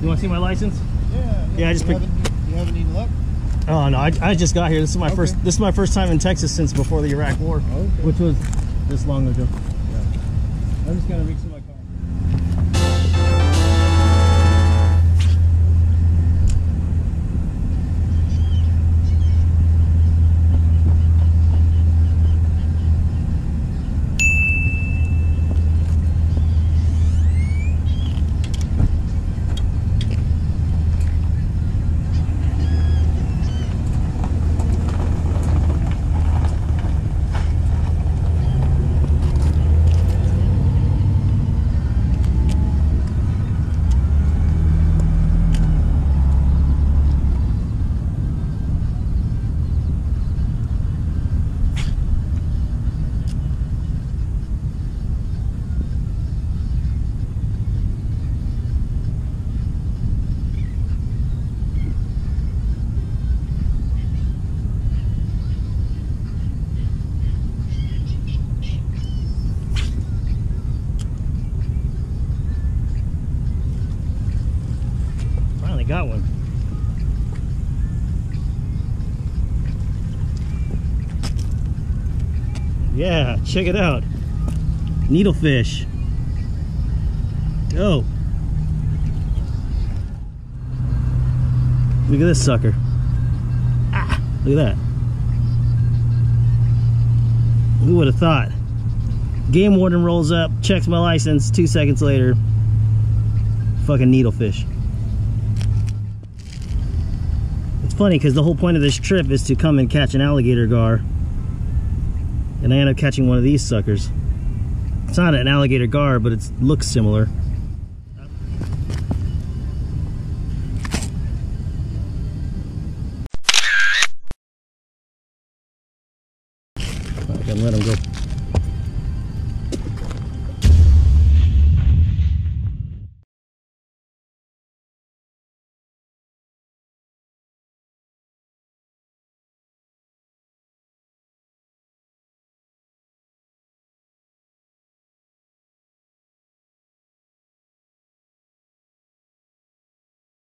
You want to see my license? Yeah, I just picked. You haven't any luck? Oh no, I just got here. This is my first. This is my first time in Texas since before the Iraq War, which was this long ago. Yeah. I'm just gonna reach in my car. Got one. Yeah, check it out. Needlefish. Oh. Look at this sucker. Ah, look at that. Who would have thought? Game warden rolls up, checks my license, 2 seconds later. Fucking needlefish. It's funny because the whole point of this trip is to come and catch an alligator gar, and I end up catching one of these suckers. It's not an alligator gar, but it looks similar. I can let him go.